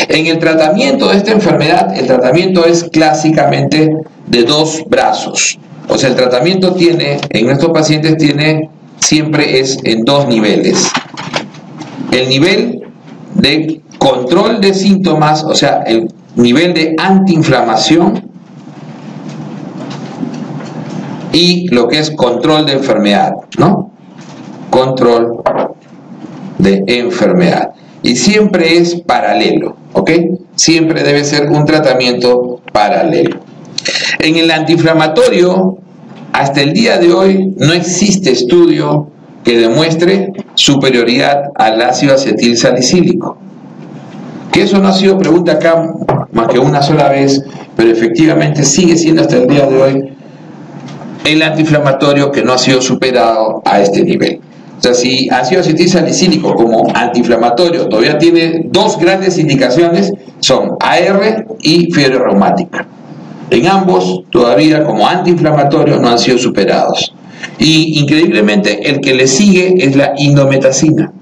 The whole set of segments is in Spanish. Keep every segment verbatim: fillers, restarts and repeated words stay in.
En el tratamiento de esta enfermedad, el tratamiento es clásicamente de dos brazos. O sea, el tratamiento tiene, en nuestros pacientes tiene, siempre es en dos niveles. El nivel de control de síntomas, o sea, el nivel de antiinflamación, y lo que es control de enfermedad, ¿no? Control de enfermedad. Y siempre es paralelo, ¿ok? Siempre debe ser un tratamiento paralelo. En el antiinflamatorio, hasta el día de hoy, no existe estudio que demuestre superioridad al ácido acetil salicílico. Que eso no ha sido pregunta acá más que una sola vez, pero efectivamente sigue siendo hasta el día de hoy el antiinflamatorio que no ha sido superado a este nivel. O sea, si ácido acetil salicílico como antiinflamatorio todavía tiene dos grandes indicaciones, son A R y fiebre reumática. En ambos, todavía como antiinflamatorio no han sido superados. Y increíblemente, el que le sigue es la indometacina,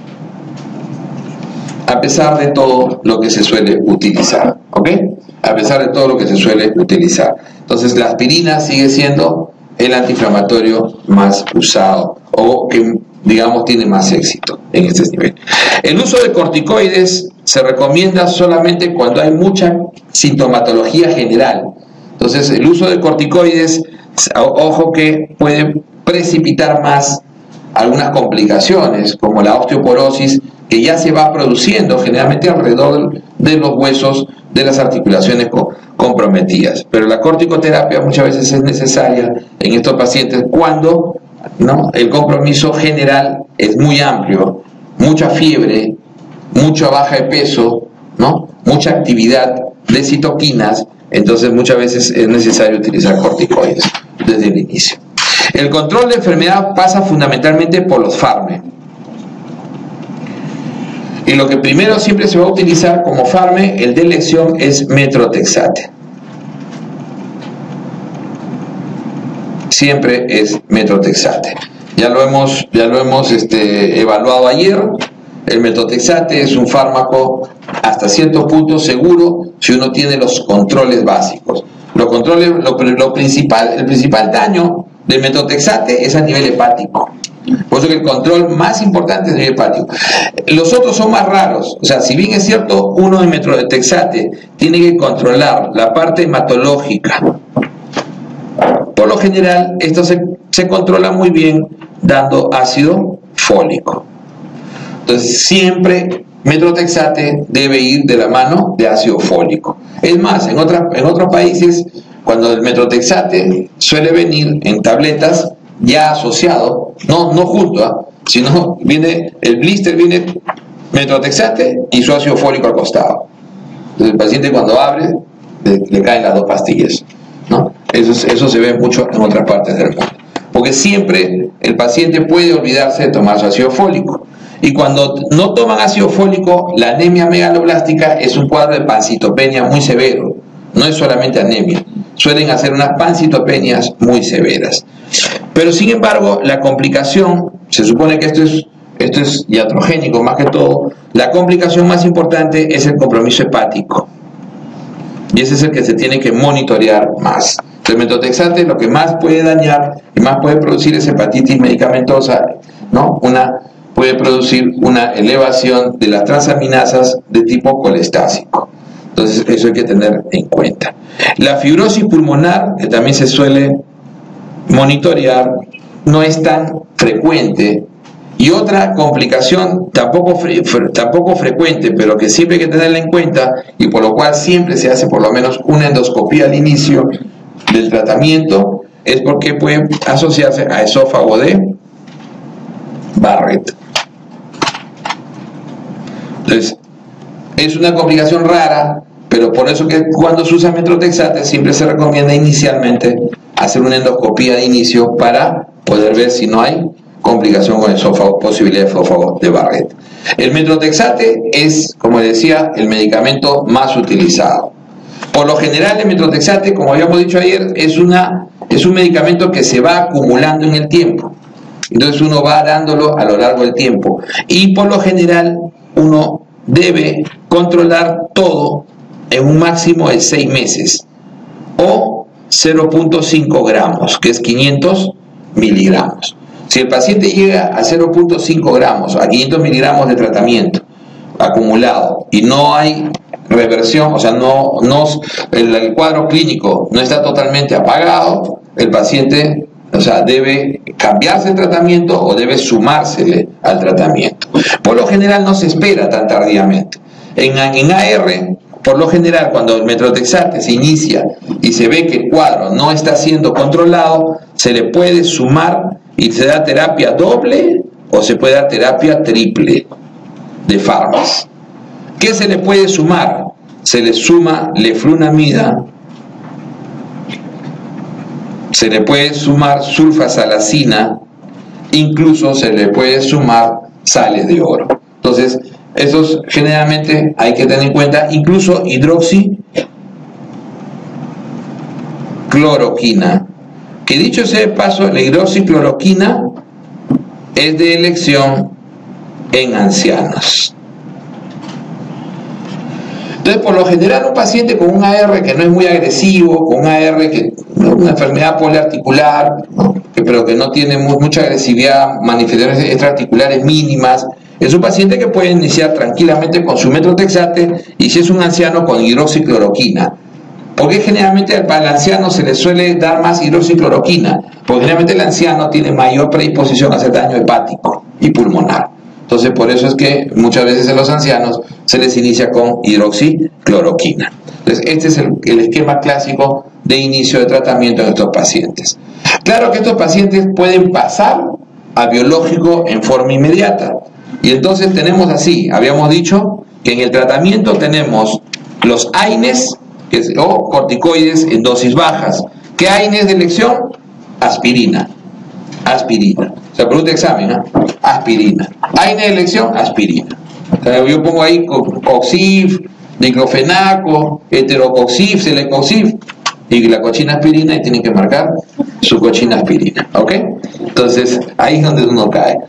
a pesar de todo lo que se suele utilizar, ¿ok? A pesar de todo lo que se suele utilizar. Entonces, la aspirina sigue siendo el antiinflamatorio más usado, o que, digamos, tiene más éxito en este nivel. El uso de corticoides se recomienda solamente cuando hay mucha sintomatología general. Entonces, el uso de corticoides, ojo que puede precipitar más algunas complicaciones, como la osteoporosis, que ya se va produciendo generalmente alrededor de los huesos de las articulaciones comprometidas. Pero la corticoterapia muchas veces es necesaria en estos pacientes cuando, ¿no?, el compromiso general es muy amplio, mucha fiebre, mucha baja de peso, ¿no?, mucha actividad de citoquinas. Entonces muchas veces es necesario utilizar corticoides desde el inicio. El control de enfermedad pasa fundamentalmente por los fármacos. Y lo que primero siempre se va a utilizar como fármaco, el de elección, es metrotexate. Siempre es metrotexate. Ya lo hemos, ya lo hemos este, evaluado ayer. El metrotexate es un fármaco hasta cierto punto seguro si uno tiene los controles básicos. Los controles, lo, lo principal, el principal daño del metrotexate es a nivel hepático. Por eso que el control más importante es a nivel hepático. Los otros son más raros. O sea, si bien es cierto, uno de metrotexate tiene que controlar la parte hematológica. Por lo general, esto se, se controla muy bien dando ácido fólico. Entonces, siempre metrotexate debe ir de la mano de ácido fólico. Es más, en, otras, en otros países, cuando el metrotexate suele venir en tabletas ya asociado, no, no junto, ¿eh? sino viene, el blister viene metrotexate y su ácido fólico al costado. Entonces, el paciente cuando abre, le, le caen las dos pastillas, ¿no? Eso, eso se ve mucho en otras partes del mundo. Porque siempre el paciente puede olvidarse de tomar su ácido fólico. Y cuando no toman ácido fólico, la anemia megaloblástica es un cuadro de pancitopenia muy severo. No es solamente anemia. Suelen hacer unas pancitopenias muy severas. Pero sin embargo, la complicación, se supone que esto es, esto es iatrogénico más que todo, la complicación más importante es el compromiso hepático. Y ese es el que se tiene que monitorear más. El metrotexate lo que más puede dañar y más puede producir es hepatitis medicamentosa, ¿no? Una, puede producir una elevación de las transaminasas de tipo colestásico. Entonces eso hay que tener en cuenta. La fibrosis pulmonar, que también se suele monitorear, no es tan frecuente. Y otra complicación tampoco, fre tampoco frecuente, pero que siempre hay que tenerla en cuenta, y por lo cual siempre se hace por lo menos una endoscopía al inicio del tratamiento, es porque puede asociarse a esófago de Barrett. Entonces, es una complicación rara, pero por eso que cuando se usa metrotexate siempre se recomienda inicialmente hacer una endoscopía de inicio para poder ver si no hay complicación con el esófago, posibilidad de esófago de Barrett. El metrotexate es, como decía, el medicamento más utilizado. Por lo general, el metrotexate, como habíamos dicho ayer, es, una, es un medicamento que se va acumulando en el tiempo. Entonces uno va dándolo a lo largo del tiempo. Y por lo general, uno debe controlar todo en un máximo de seis meses o cero punto cinco gramos, que es quinientos miligramos. Si el paciente llega a cero punto cinco gramos, a quinientos miligramos de tratamiento acumulado y no hay reversión, o sea, no, no el, el cuadro clínico no está totalmente apagado, el paciente, o sea, debe cambiarse el tratamiento o debe sumársele al tratamiento. Por lo general no se espera tan tardíamente. En, en A R, por lo general, cuando el metotrexate se inicia y se ve que el cuadro no está siendo controlado, se le puede sumar y se da terapia doble o se puede dar terapia triple de fármacos. ¿Qué se le puede sumar? Se le suma leflunomida, se le puede sumar sulfasalacina, incluso se le puede sumar sales de oro. Entonces, esos generalmente hay que tener en cuenta, incluso hidroxicloroquina, que dicho sea de paso, la hidroxicloroquina es de elección en ancianos. Entonces, por lo general, un paciente con un A R que no es muy agresivo, con un A R que no, una enfermedad poliarticular, ¿no? que, pero que no tiene muy, mucha agresividad, manifestaciones extraarticulares mínimas, es un paciente que puede iniciar tranquilamente con su metotrexate y si es un anciano con hidroxicloroquina. ¿Por qué generalmente al anciano se le suele dar más hidroxicloroquina? Porque generalmente el anciano tiene mayor predisposición a hacer daño hepático y pulmonar. Entonces, por eso es que muchas veces en los ancianos se les inicia con hidroxicloroquina. Entonces, este es el, el esquema clásico de inicio de tratamiento en estos pacientes. Claro que estos pacientes pueden pasar a biológico en forma inmediata. Y entonces tenemos así, habíamos dicho que en el tratamiento tenemos los AINES que es, o corticoides en dosis bajas. ¿Qué AINES de elección? Aspirina. Aspirina. Se pregunta examen, ¿no? Aspirina. AINE de elección, aspirina. O sea, yo pongo ahí coxif, diclofenaco, heterocoxif, celecoxif y la cochina aspirina y tienen que marcar su cochina aspirina, ¿ok? Entonces, ahí es donde uno cae.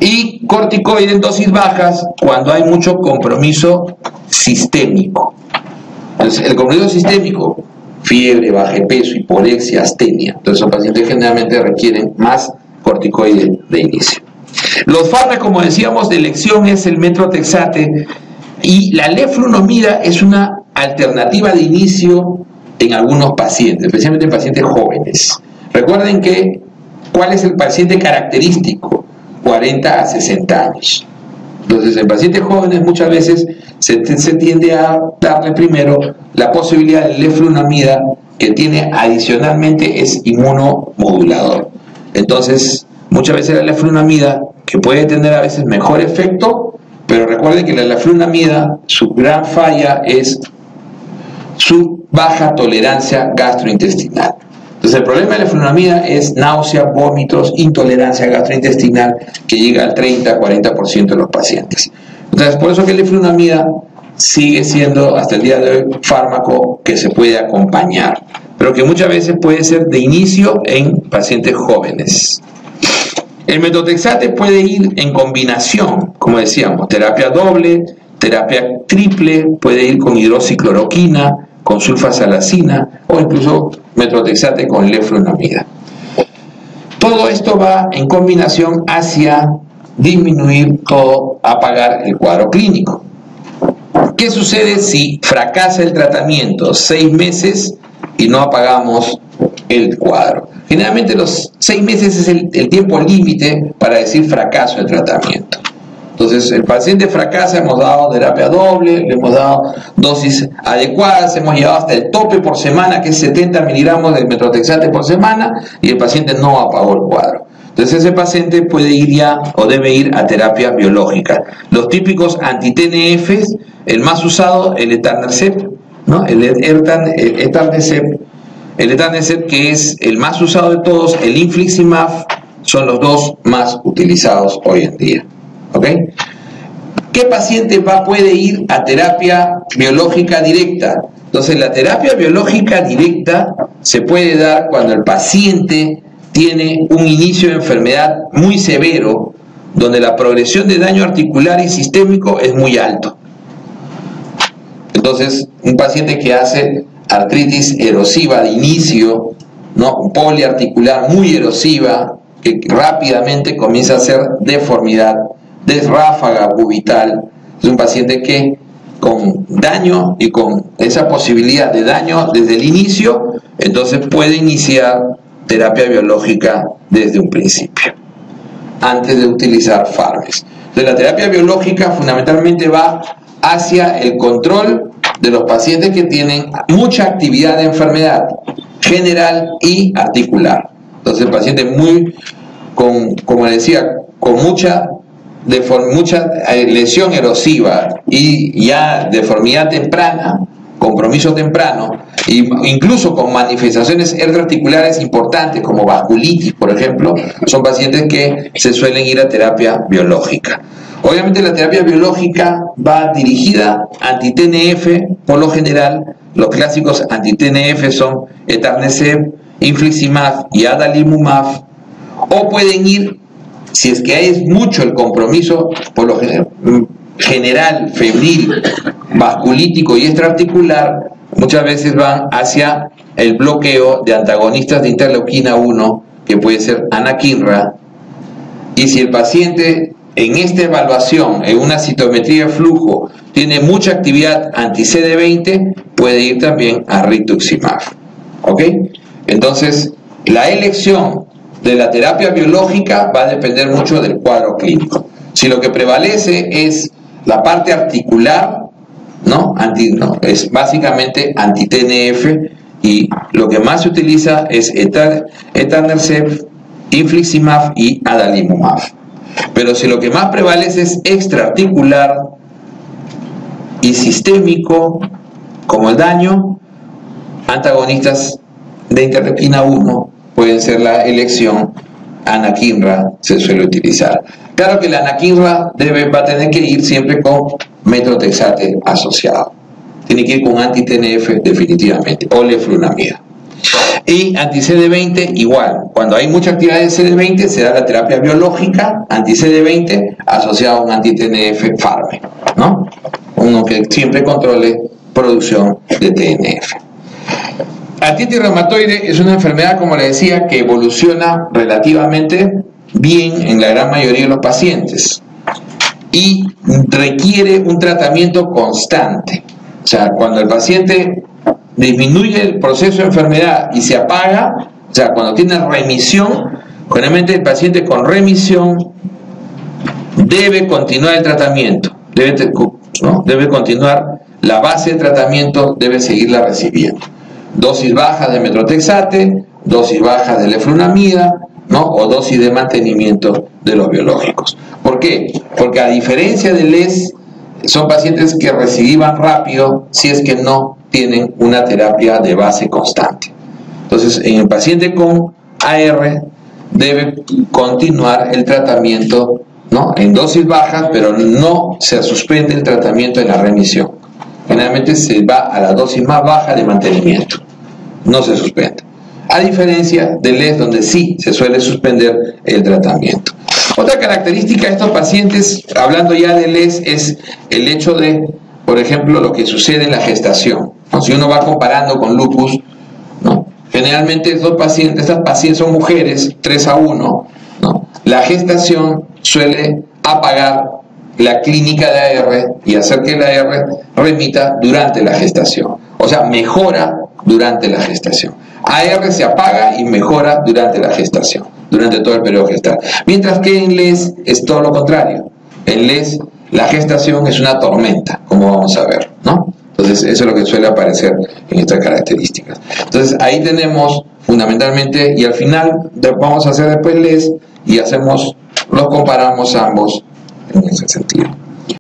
Y corticoides en dosis bajas cuando hay mucho compromiso sistémico. Entonces, el compromiso sistémico, fiebre, baja de peso, hiporexia, astenia. Entonces, los pacientes generalmente requieren más corticoides de inicio. Los fármacos, como decíamos, de elección es el metotrexate y la leflunomida es una alternativa de inicio en algunos pacientes, especialmente en pacientes jóvenes. Recuerden que, ¿cuál es el paciente característico? cuarenta a sesenta años. Entonces, en pacientes jóvenes muchas veces se, se tiende a darle primero la posibilidad de leflunomida, que tiene adicionalmente es inmunomodulador. Entonces, muchas veces la leflunomida, que puede tener a veces mejor efecto, pero recuerden que la leflunomida, su gran falla es su baja tolerancia gastrointestinal. Entonces, el problema de la leflunomida es náusea, vómitos, intolerancia gastrointestinal que llega al treinta a cuarenta por ciento de los pacientes. Entonces, por eso que la leflunomida sigue siendo hasta el día de hoy fármaco que se puede acompañar, pero que muchas veces puede ser de inicio en pacientes jóvenes. El metotrexate puede ir en combinación, como decíamos, terapia doble, terapia triple, puede ir con hidroxicloroquina, con sulfasalacina o incluso metotrexate con leflunomida. Todo esto va en combinación hacia disminuir todo, apagar el cuadro clínico. ¿Qué sucede si fracasa el tratamiento seis meses y no apagamos el cuadro? Generalmente los seis meses es el, el tiempo límite para decir fracaso del tratamiento. Entonces, el paciente fracasa, hemos dado terapia doble, le hemos dado dosis adecuadas, hemos llegado hasta el tope por semana, que es setenta miligramos de metotrexate por semana, y el paciente no apagó el cuadro. Entonces, ese paciente puede ir ya o debe ir a terapia biológica. Los típicos anti-T N Fs, el más usado, el etanercept, ¿no? El etanercept, el etanercept que es el más usado de todos, el infliximab, son los dos más utilizados hoy en día. ¿Ok? ¿Qué paciente va, puede ir a terapia biológica directa? Entonces, la terapia biológica directa se puede dar cuando el paciente tiene un inicio de enfermedad muy severo, donde la progresión de daño articular y sistémico es muy alto. Entonces, un paciente que hace artritis erosiva de inicio, ¿no? Poliarticular muy erosiva, que rápidamente comienza a hacer deformidad, desráfaga cubital, es un paciente que con daño y con esa posibilidad de daño desde el inicio, entonces puede iniciar terapia biológica desde un principio, antes de utilizar fármacos. Entonces, la terapia biológica fundamentalmente va hacia el control de los pacientes que tienen mucha actividad de enfermedad general y articular. Entonces, el paciente muy, con, como decía, con mucha, mucha lesión erosiva y ya deformidad temprana, compromiso temprano, e incluso con manifestaciones extraarticulares importantes como vasculitis, por ejemplo, son pacientes que se suelen ir a terapia biológica. Obviamente la terapia biológica va dirigida anti-T N F, por lo general, los clásicos anti-T N F son etanercept, infliximab y adalimumab, o pueden ir, si es que hay mucho el compromiso, por lo general, general, febril, vasculítico y extraarticular, muchas veces van hacia el bloqueo de antagonistas de interleuquina uno, que puede ser anakinra, y si el paciente en esta evaluación, en una citometría de flujo, tiene mucha actividad anti-C D veinte, puede ir también a rituximab. ¿Ok? Entonces, la elección de la terapia biológica va a depender mucho del cuadro clínico. Si lo que prevalece es la parte articular, ¿no? Anti, no, es básicamente anti-T N F, y lo que más se utiliza es etanercept, infliximab y adalimumab. Pero si lo que más prevalece es extraarticular y sistémico, como el daño, antagonistas de interleuquina uno pueden ser la elección. Anakinra se suele utilizar. Claro que la anakinra debe, va a tener que ir siempre con metotrexate asociado. Tiene que ir con anti-T N F definitivamente, o leflunomida. Y anti-C D veinte igual. Cuando hay mucha actividad de C D veinte, se da la terapia biológica anti-C D veinte asociada a un anti-T N F fármaco, ¿no? Uno que siempre controle producción de T N F. Artritis reumatoide es una enfermedad, como le decía, que evoluciona relativamente bien en la gran mayoría de los pacientes y requiere un tratamiento constante. O sea, cuando el paciente disminuye el proceso de enfermedad y se apaga, o sea, cuando tiene remisión, generalmente el paciente con remisión debe continuar el tratamiento, debe, ¿no? debe continuar la base de tratamiento, debe seguirla recibiendo. Dosis baja de metotrexate, dosis baja de leflunomida, ¿no? O dosis de mantenimiento de los biológicos. ¿Por qué? Porque a diferencia del L E S, son pacientes que reciban rápido si es que no tienen una terapia de base constante. Entonces, en el paciente con A R debe continuar el tratamiento, ¿no? En dosis bajas, pero no se suspende el tratamiento en la remisión. Generalmente se va a la dosis más baja de mantenimiento, no se suspende. A diferencia del L E S, donde sí se suele suspender el tratamiento. Otra característica de estos pacientes, hablando ya del L E S, es el hecho de, por ejemplo, lo que sucede en la gestación, ¿no? Si uno va comparando con lupus, ¿no? Generalmente estos pacientes, estas pacientes son mujeres, tres a uno, ¿no? La gestación suele apagar la clínica de A R y hacer que la A R remita durante la gestación. O sea, mejora durante la gestación. A R se apaga y mejora durante la gestación, durante todo el periodo gestal. Mientras que en L E S es todo lo contrario. En L E S la gestación es una tormenta, como vamos a ver, ¿no? Entonces eso es lo que suele aparecer en estas características. Entonces ahí tenemos fundamentalmente, y al final vamos a hacer después L E S y hacemos, los comparamos ambos en ese sentido.